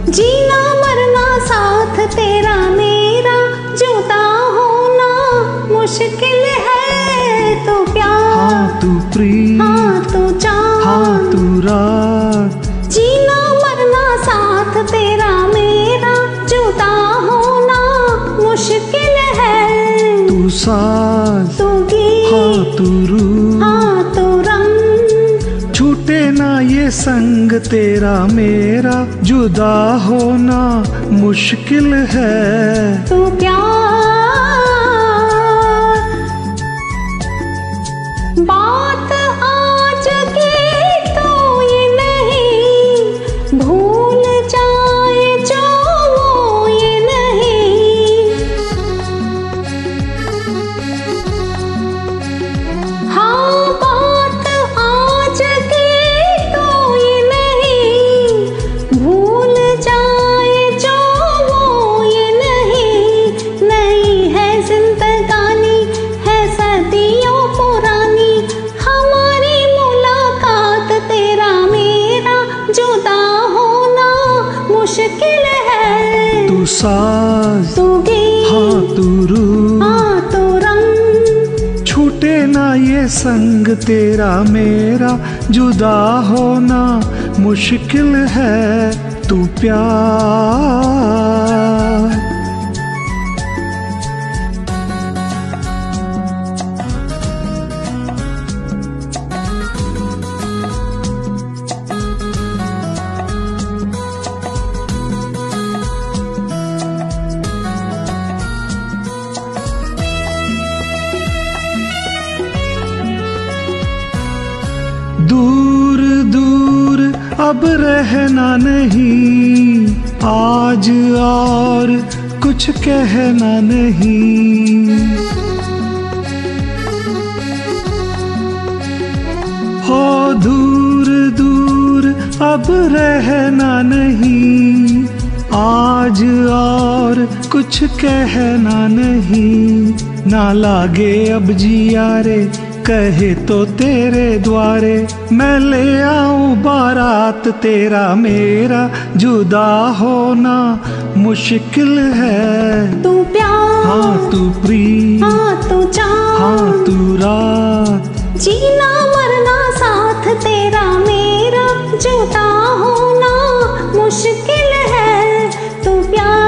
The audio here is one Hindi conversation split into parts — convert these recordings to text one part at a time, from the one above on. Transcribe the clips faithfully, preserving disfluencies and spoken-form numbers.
जीना मरना साथ तेरा मेरा, जुदा होना मुश्किल है। तू प्यार, हाँ तू प्रीत, हाँ तू चाँद, हाँ तू रात। जीना मरना साथ तेरा मेरा, जुदा होना मुश्किल है। तू साज, तू गीत, हाँ तू रूह, हाँ तू रंग, छूटे ना ये संग तेरा मेरा, जुदा होना मुश्किल है। तू प्यार। बात आज की तो ये नहीं, भूल जाए जो वो ये नहीं। हाँ बात आज की तो ये नहीं, भूल जाए जो वो ये नहीं। नहीं है जिंदगानी, है सदियों पुरानी, हमारी मुलाकात तेरा मेरा, जुदा होना मुश्किल है। तू साज, तू गीत, हाँ तू रूह, हाँ तू रंग, छूटे ना ये संग तेरा मेरा, जुदा होना मुश्किल है। तू प्यार। दूर दूर अब रहना नहीं, आज और कुछ कहना नहीं। हो दूर दूर अब रहना नहीं, आज और कुछ कहना नहीं। ना लागे अब जिया रे, कहे तो तेरे द्वारे, मैं ले आऊं बारात तेरा मेरा, जुदा होना मुश्किल है। तू प्यार, हाँ तू प्रीत, हाँ तू चाँद, हाँ तू रात। जीना मरना साथ तेरा मेरा, जुदा होना मुश्किल है। तू प्यार।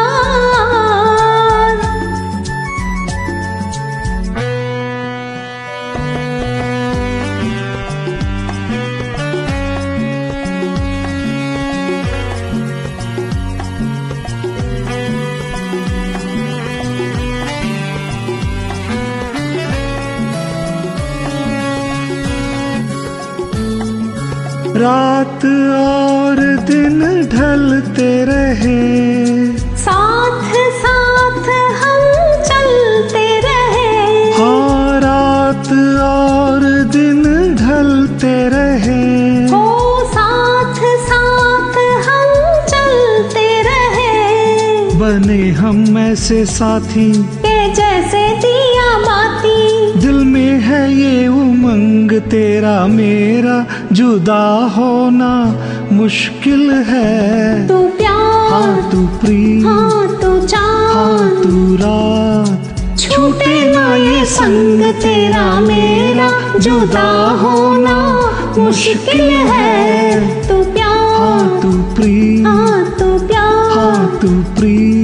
रात और दिन ढलते रहे, साथ साथ हम चलते रहे। हाँ रात और दिन ढलते रहे, हो साथ साथ हम चलते रहे। बने हम ऐसे साथी के जैसे दिया बाती, दिल में है ये उमंग तेरा मेरा, जुदा होना मुश्किल है। तू प्यार, हाँ तू प्रीत, हाँ तू चाँद, हाँ तू रात। छूटे ना ये संग तेरा मेरा, जुदा होना मुश्किल है। तू प्यार, हाँ तू प्रीत, हाँ तू प्यार, हाँ तू प्रीत।